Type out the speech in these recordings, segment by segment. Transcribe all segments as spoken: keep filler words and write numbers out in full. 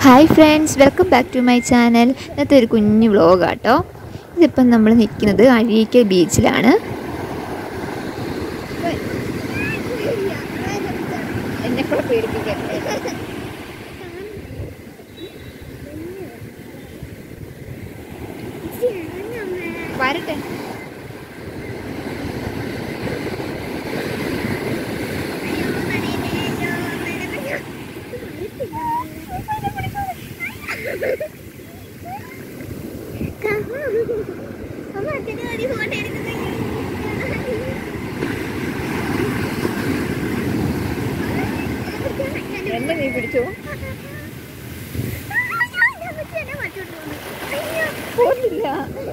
Hi friends, welcome back to my channel. ഇന്നത്തെ ഒരു കുഞ്ഞു വ്ളോഗാട്ടോ. ഇതിപ്പം നമ്മൾ നിൽക്കുന്നത് അഴീക്കൽ ബീച്ചിലാണ്. എന്നെക്കൂടെ പേടിപ്പിക്കട്ടെ. വരട്ടെ. എന്നെ നീ പിടിച്ചോ? പോന്നില്ല.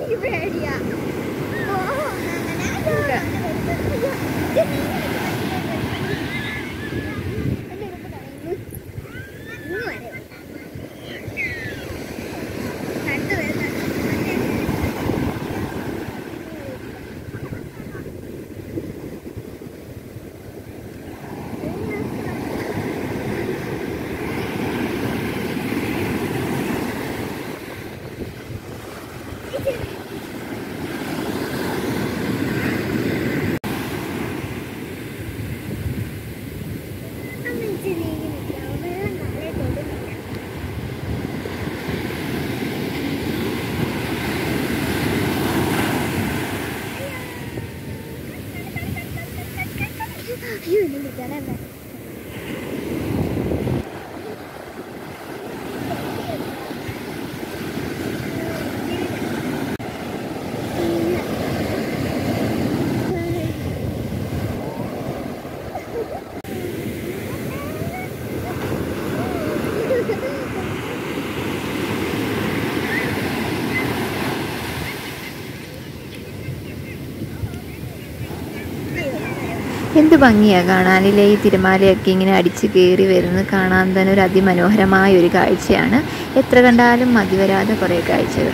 എന്ത് ഭംഗിയാണ് കാണാനില്ലേ. ഈ തിരമാലയൊക്കെ ഇങ്ങനെ അടിച്ച് കയറി വരുന്നത് കാണാൻ തന്നെ ഒരു അതിമനോഹരമായ ഒരു കാഴ്ചയാണ്. എത്ര കണ്ടാലും മതി വരാതെ കുറേ കാഴ്ചകൾ.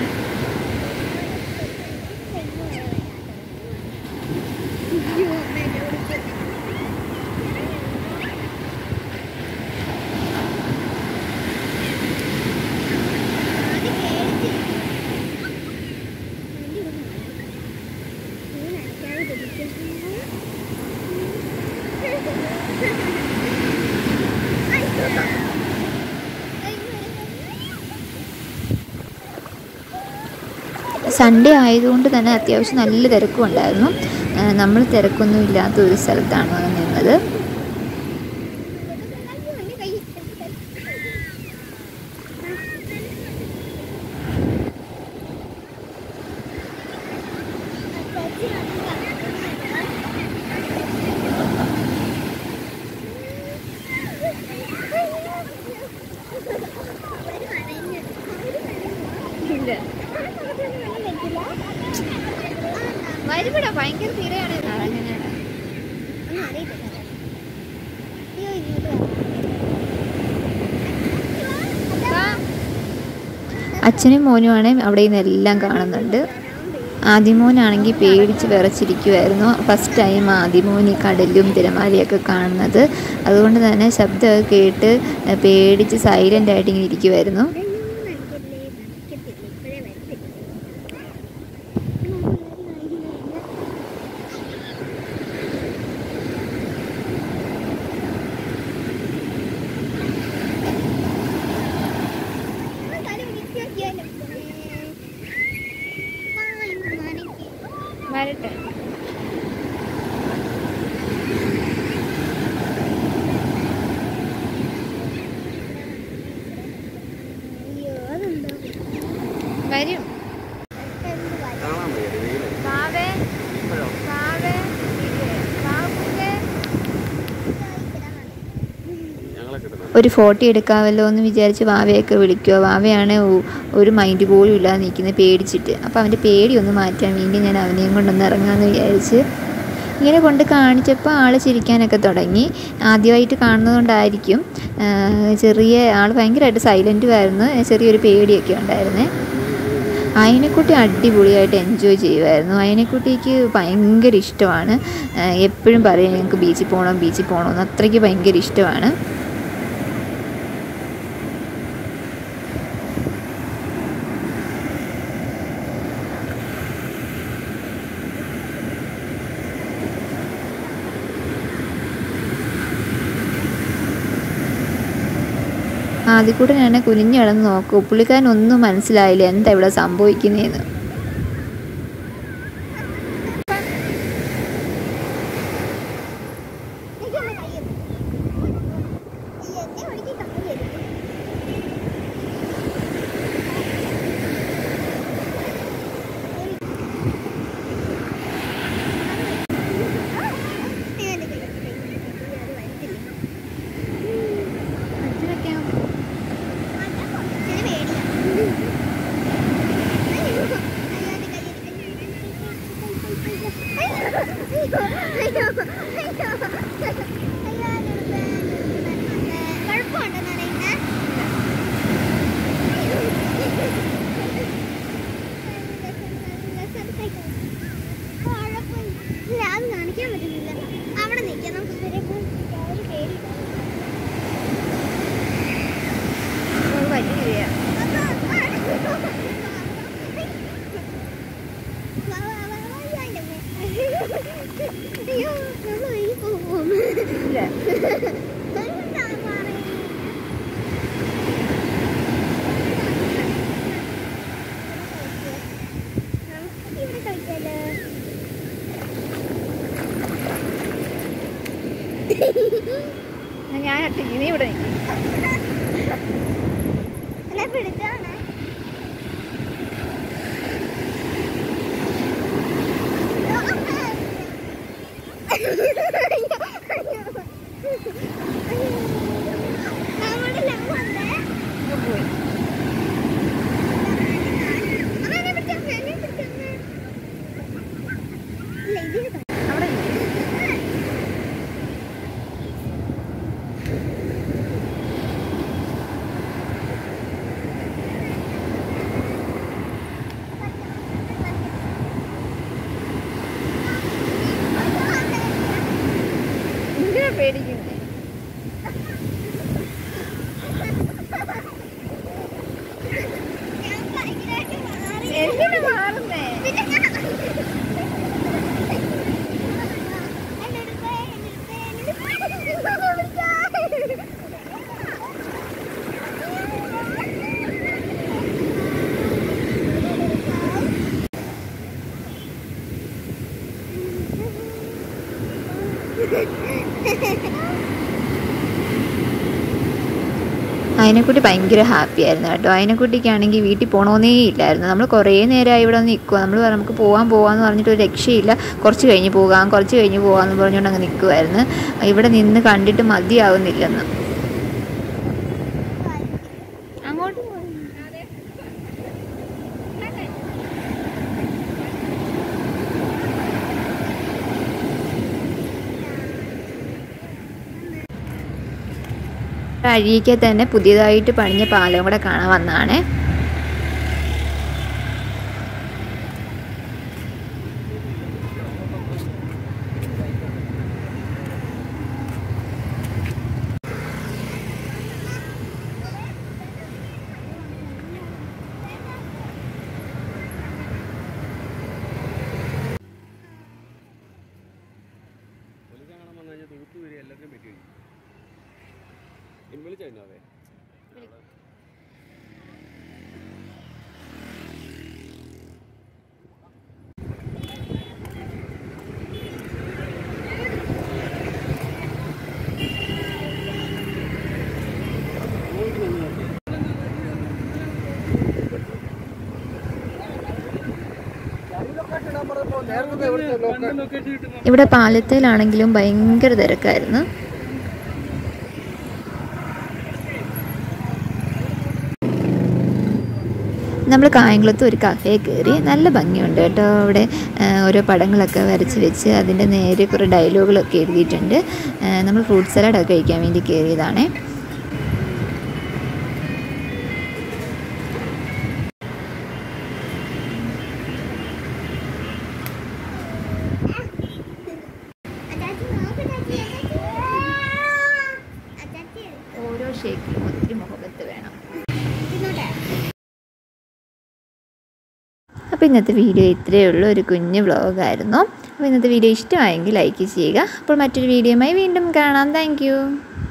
സൺഡേ ആയതുകൊണ്ട് തന്നെ അത്യാവശ്യം നല്ല തിരക്കും ഉണ്ടായിരുന്നു. നമ്മൾ തിരക്കൊന്നും ഇല്ലാത്ത ഒരു സ്ഥലത്താണ് നിന്നത്. വരുവിടെ ഭയങ്കര തീരെയാണ്. അച്ഛനും മോനുമാണ് അവിടെ നിന്നെല്ലാം കാണുന്നുണ്ട്. ആദിമോനാണെങ്കിൽ പേടിച്ച് വിറച്ചിരിക്കുമായിരുന്നു. ഫസ്റ്റ് ടൈം ആദിമോൻ ഈ കടലും തിരമാലയൊക്കെ കാണുന്നത്. അതുകൊണ്ട് തന്നെ ശബ്ദമൊക്കെ കേട്ട് പേടിച്ച് സൈലൻ്റ് ആയിട്ട് ഇങ്ങനെ ഇരിക്കുമായിരുന്നു. വരട്ടെ. വരും. ഒരു ഫോട്ടോ എടുക്കാമല്ലോ എന്ന് വിചാരിച്ച് വാവയൊക്കെ വിളിക്കുക. വാവയാണ് ഒരു മൈൻഡ് പോലും ഇല്ലാതെ നിൽക്കുന്നത് പേടിച്ചിട്ട്. അപ്പോൾ അവൻ്റെ പേടി ഒന്ന് മാറ്റാൻ വേണ്ടി ഞാൻ അവനെയും കൊണ്ടൊന്ന് ഇറങ്ങാമെന്ന് വിചാരിച്ച് ഇങ്ങനെ കൊണ്ട് കാണിച്ചപ്പോൾ ആൾ ചിരിക്കാനൊക്കെ തുടങ്ങി. ആദ്യമായിട്ട് കാണുന്നതുകൊണ്ടായിരിക്കും. ചെറിയ ആൾ ഭയങ്കരമായിട്ട് സൈലൻറ്റുമായിരുന്നു. ചെറിയൊരു പേടിയൊക്കെ ഉണ്ടായിരുന്നേ. അയനക്കുട്ടി അടിപൊളിയായിട്ട് എൻജോയ് ചെയ്യുമായിരുന്നു. അയനക്കുട്ടിക്ക് ഭയങ്കര ഇഷ്ടമാണ്. എപ്പോഴും പറയും ഞങ്ങൾക്ക് ബീച്ചിൽ പോകണം ബീച്ചിൽ പോകണമെന്ന്. അത്രയ്ക്ക് ഭയങ്കര ഇഷ്ടമാണ്. ആദ്യക്കൂട്ടനാണ് കുനിഞ്ഞു കിടന്ന് നോക്കും. പുള്ളിക്കാരനൊന്നും മനസ്സിലായില്ല എന്താ ഇവിടെ സംഭവിക്കുന്നതെന്ന്. ഞാൻ നീ ഇവിടെ പിടിച്ചാണ് പേടിക്കുന്നേ. എന്തിനു മാറുന്നേ? അതിനെക്കുട്ടി ഭയങ്കര ഹാപ്പി ആയിരുന്നു കേട്ടോ. അതിനെക്കുട്ടിക്കാണെങ്കിൽ വീട്ടിൽ പോകണമെന്നേ ഇല്ലായിരുന്നു. നമ്മൾ കുറേ നേരമായി ഇവിടെ വന്ന് നിൽക്കുക. നമ്മൾ നമുക്ക് പോകാൻ പോകാമെന്ന് പറഞ്ഞിട്ട് ഒരു രക്ഷയില്ല. കുറച്ച് കഴിഞ്ഞ് പോകാം കുറച്ച് കഴിഞ്ഞ് പോകാമെന്ന് പറഞ്ഞുകൊണ്ട് അങ്ങ് നിൽക്കുമായിരുന്നു. ഇവിടെ നിന്ന് കണ്ടിട്ട് മതിയാവുന്നില്ലെന്ന്. അങ്ങോട്ട് അഴീക്കൽ തന്നെ പുതിയതായിട്ട് പണിഞ്ഞ പാലം കൂടെ കാണാൻ വന്നതാണ്. ഇവിടെ പാലത്തേലാണെങ്കിലും ഭയങ്കര തിരക്കായിരുന്നു. നമ്മൾ കായംകുളത്ത് ഒരു കഫേ കയറി. നല്ല ഭംഗിയുണ്ട് കേട്ടോ. അവിടെ ഓരോ പടങ്ങളൊക്കെ വരച്ച് വെച്ച് അതിൻ്റെ നേരെ കുറേ ഡയലോഗുകളൊക്കെ എഴുതിയിട്ടുണ്ട്. നമ്മൾ ഫ്രൂട്ട് സലാഡൊക്കെ കഴിക്കാൻ വേണ്ടി കയറിയതാണ്. ഓരോ ഷേക്കിലും ഒത്തിരി മുഹബത്ത് വേണം. അപ്പോൾ ഇന്നത്തെ വീഡിയോ ഇത്രയേ ഉള്ളൂ. ഒരു കുഞ്ഞു വ്ളോഗായിരുന്നു. അപ്പോൾ ഇന്നത്തെ വീഡിയോ ഇഷ്ടമായെങ്കിൽ ലൈക്ക് ചെയ്യുക. അപ്പോൾ മറ്റൊരു വീഡിയോയുമായി വീണ്ടും കാണാം. താങ്ക്